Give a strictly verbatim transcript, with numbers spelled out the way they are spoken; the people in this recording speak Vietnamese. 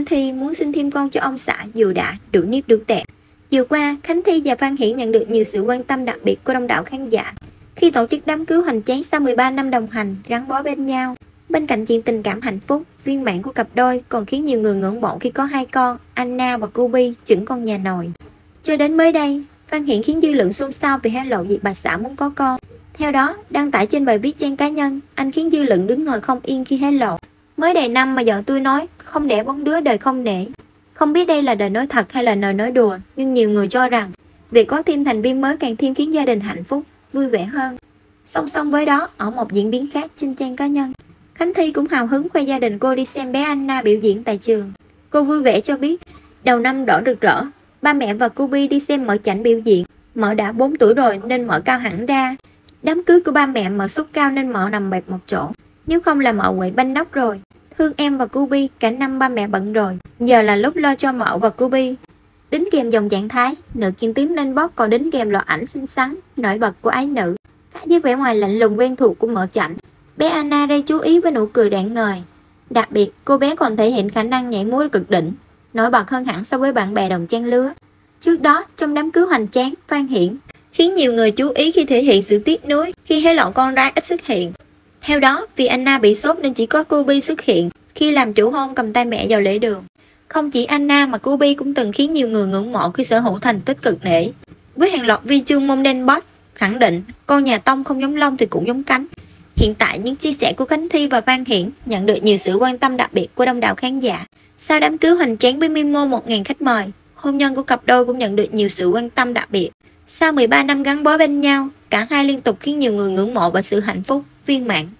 Thi muốn xin thêm con cho ông xã dù đã đủ nếp đủ tẻ. Vừa qua, Khánh Thi và Phan Hiển nhận được nhiều sự quan tâm đặc biệt của đông đảo khán giả khi tổ chức đám cưới hoành tráng sau mười ba năm đồng hành, gắn bó bên nhau. Bên cạnh chuyện tình cảm hạnh phúc, viên mãn của cặp đôi còn khiến nhiều người ngưỡng mộ khi có hai con, Anna và Cubi, chững con nhà nòi. Cho đến mới đây, Phan Hiển khiến dư luận xôn xao vì hé lộ việc bà xã muốn có con. Theo đó, đăng tải trên bài viết trang cá nhân, anh khiến dư luận đứng ngồi không yên khi hé lộ. Mới đầy năm mà giọng tôi nói, không đẻ bốn đứa đời không nể. Không biết đây là lời nói thật hay là lời nói đùa, nhưng nhiều người cho rằng việc có thêm thành viên mới càng thêm khiến gia đình hạnh phúc, vui vẻ hơn. Song song với đó, ở một diễn biến khác trên trang cá nhân, Khánh Thi cũng hào hứng khoe gia đình cô đi xem bé Anna biểu diễn tại trường. Cô vui vẻ cho biết, đầu năm đỏ rực rỡ, ba mẹ và Cubi đi xem Mợ Chảnh biểu diễn. Mợ đã bốn tuổi rồi nên Mợ cao hẳn ra. Đám cưới của ba mẹ Mợ sốt cao nên Mợ nằm bẹp một chỗ. Nếu không là Mợ quậy banh nóc rồi. Thương em và Cubi, cả năm ba mẹ bận rồi. Giờ là lúc lo cho Mợ và Cubi. Đính kèm dòng trạng thái, nữ kim tím lên bót còn đính kèm loạt ảnh xinh xắn, nổi bật của ái nữ. Khác với vẻ ngoài lạnh lùng quen thuộc của Mợ Chảnh, bé Anna gây chú ý với nụ cười rạng ngời. Đặc biệt, cô bé còn thể hiện khả năng nhảy múa cực đỉnh, nổi bật hơn hẳn so với bạn bè đồng trang lứa. Trước đó, trong đám cưới hoành tráng, Phan Hiển khiến nhiều người chú ý khi thể hiện sự tiếc nuối khi hé lộ con gái ít xuất hiện. Theo đó, vì Anna bị sốt nên chỉ có Cubi xuất hiện khi làm chủ hôn cầm tay mẹ vào lễ đường. Không chỉ Anna mà Cubi cũng từng khiến nhiều người ngưỡng mộ khi sở hữu thành tích cực nể. Với hàng loạt huy chương Golden Boy khẳng định con nhà Tông không giống lông thì cũng giống cánh. Hiện tại, những chia sẻ của Khánh Thi và Phan Hiển nhận được nhiều sự quan tâm đặc biệt của đông đảo khán giả. Sau đám cưới hoành tráng với quy mô một nghìn khách mời, hôn nhân của cặp đôi cũng nhận được nhiều sự quan tâm đặc biệt. Sau mười ba năm gắn bó bên nhau, cả hai liên tục khiến nhiều người ngưỡng mộ và sự hạnh phúc viên mãn.